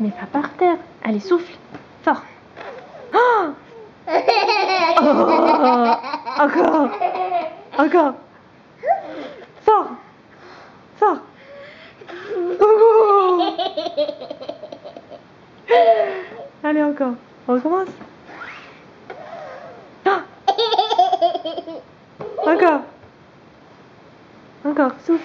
Mais pas par terre. Allez, souffle. Fort. Oh, oh, encore. Encore. Fort. Fort. Oh. Allez, encore. On recommence. Ah. Encore. Encore. Souffle.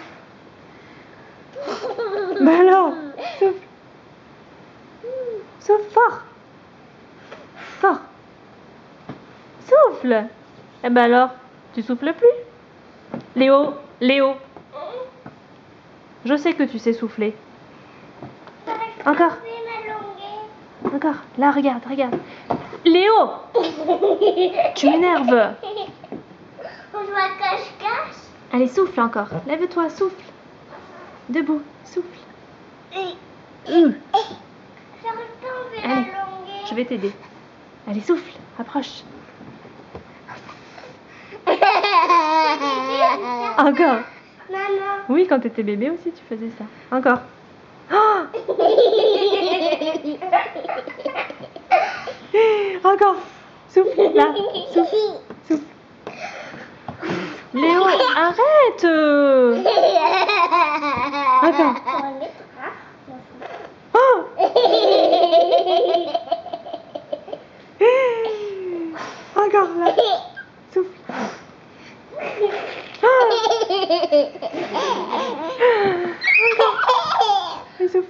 Bah alors, souffle. Souffle fort. Fort. Souffle. Eh ben alors, tu souffles plus. Léo, Léo. Je sais que tu sais souffler. Encore. Encore. Là, regarde, regarde. Léo. Tu m'énerves. On joue à cache-cache. Allez, souffle encore. Lève-toi, souffle. Debout, souffle. J'arrive pas à enlever la Allez, longueur. je vais t'aider. Allez, souffle, approche. Encore. Maman. Oui, quand t'étais bébé aussi, tu faisais ça. Encore. Oh. Encore. Souffle, là. Souffle, souffle. Léo, arrête. Encore. Oh. Encore, là. Souffle. Allez, souffle.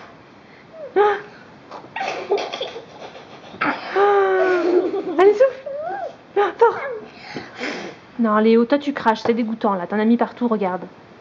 Allez, souffle. Fort. Non, Léo, toi tu craches, c'est dégoûtant là. T'en as mis partout, regarde.